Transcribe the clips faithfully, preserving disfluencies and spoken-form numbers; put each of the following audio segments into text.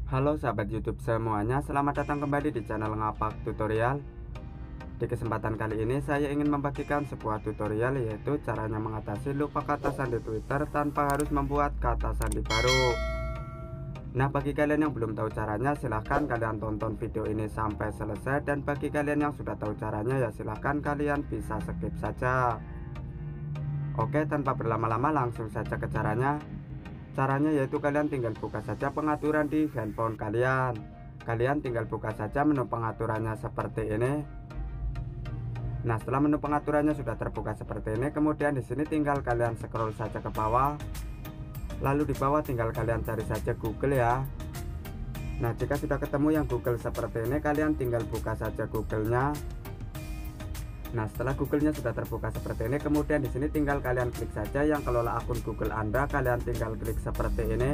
Halo sahabat YouTube semuanya, selamat datang kembali di channel Ngapak Tutorial. Di kesempatan kali ini saya ingin membagikan sebuah tutorial, yaitu caranya mengatasi lupa kata sandi Twitter tanpa harus membuat kata sandi baru. Nah, bagi kalian yang belum tahu caranya, silahkan kalian tonton video ini sampai selesai. Dan bagi kalian yang sudah tahu caranya, ya silahkan kalian bisa skip saja. Oke, tanpa berlama-lama langsung saja ke caranya. Caranya yaitu kalian tinggal buka saja pengaturan di handphone kalian. Kalian tinggal buka saja menu pengaturannya seperti ini. Nah, setelah menu pengaturannya sudah terbuka seperti ini, kemudian di sini tinggal kalian scroll saja ke bawah. Lalu di bawah tinggal kalian cari saja Google ya. Nah, jika sudah ketemu yang Google seperti ini, kalian tinggal buka saja Google-nya. Nah, setelah Google-nya sudah terbuka seperti ini, kemudian di sini tinggal kalian klik saja yang kelola akun Google Anda. Kalian tinggal klik seperti ini.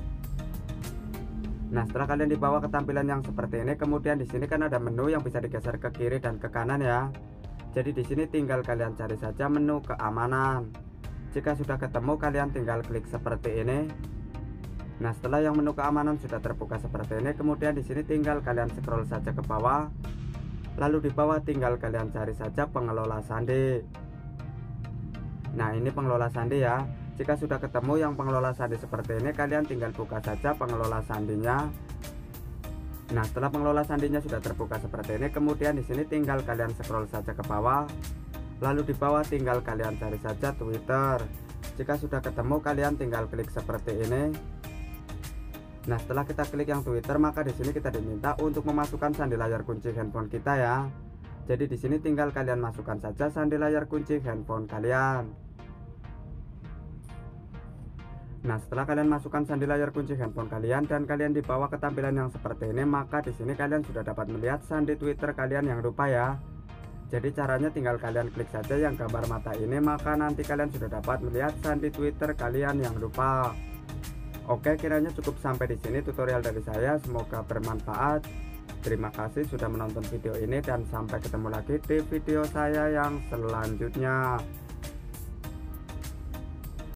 Nah, setelah kalian dibawa ke tampilan yang seperti ini, kemudian di sini kan ada menu yang bisa digeser ke kiri dan ke kanan ya. Jadi di sini tinggal kalian cari saja menu keamanan. Jika sudah ketemu, kalian tinggal klik seperti ini. Nah, setelah yang menu keamanan sudah terbuka seperti ini, kemudian di sini tinggal kalian scroll saja ke bawah. Lalu di bawah tinggal kalian cari saja pengelola sandi. Nah, ini pengelola sandi ya. Jika sudah ketemu yang pengelola sandi seperti ini, kalian tinggal buka saja pengelola sandinya. Nah, setelah pengelola sandinya sudah terbuka seperti ini, kemudian di sini tinggal kalian scroll saja ke bawah. Lalu di bawah tinggal kalian cari saja Twitter. Jika sudah ketemu, kalian tinggal klik seperti ini. Nah, setelah kita klik yang Twitter, maka di sini kita diminta untuk memasukkan sandi layar kunci handphone kita ya. Jadi di sini tinggal kalian masukkan saja sandi layar kunci handphone kalian. Nah, setelah kalian masukkan sandi layar kunci handphone kalian dan kalian dibawa ke tampilan yang seperti ini, maka di sini kalian sudah dapat melihat sandi Twitter kalian yang lupa ya. Jadi caranya tinggal kalian klik saja yang gambar mata ini, maka nanti kalian sudah dapat melihat sandi Twitter kalian yang lupa. Oke, kiranya cukup sampai di sini tutorial dari saya. Semoga bermanfaat. Terima kasih sudah menonton video ini dan sampai ketemu lagi di video saya yang selanjutnya.